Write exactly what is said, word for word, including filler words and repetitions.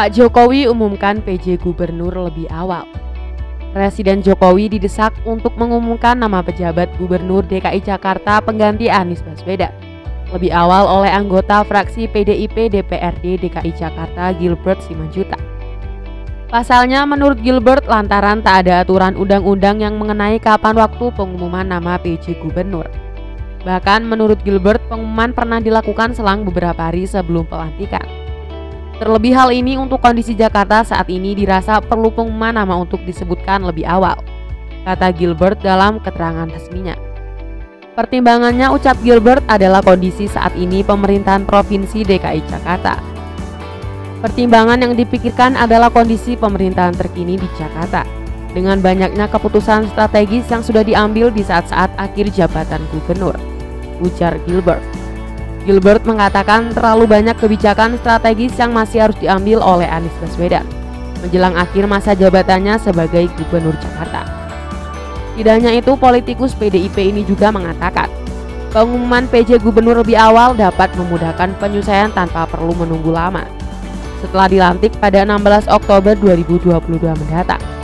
Pak Jokowi umumkan P J Gubernur lebih awal. Presiden Jokowi didesak untuk mengumumkan nama pejabat Gubernur D K I Jakarta pengganti Anies Baswedan lebih awal oleh anggota fraksi P D I P D P R D D K I Jakarta Gilbert Simanjuntak. Pasalnya, menurut Gilbert, lantaran tak ada aturan undang-undang yang mengenai kapan waktu pengumuman nama P J Gubernur. Bahkan menurut Gilbert, pengumuman pernah dilakukan selang beberapa hari sebelum pelantikan. Terlebih hal ini untuk kondisi Jakarta saat ini dirasa perlu pengumuman nama untuk disebutkan lebih awal, kata Gilbert dalam keterangan resminya. Pertimbangannya, ucap Gilbert, adalah kondisi saat ini pemerintahan Provinsi D K I Jakarta. Pertimbangan yang dipikirkan adalah kondisi pemerintahan terkini di Jakarta, dengan banyaknya keputusan strategis yang sudah diambil di saat-saat akhir jabatan gubernur, ujar Gilbert. Gilbert mengatakan terlalu banyak kebijakan strategis yang masih harus diambil oleh Anies Baswedan menjelang akhir masa jabatannya sebagai gubernur Jakarta. Tidak hanya itu, politikus P D I P ini juga mengatakan pengumuman P J Gubernur lebih awal dapat memudahkan penyelesaian tanpa perlu menunggu lama setelah dilantik pada enam belas Oktober dua ribu dua puluh dua mendatang.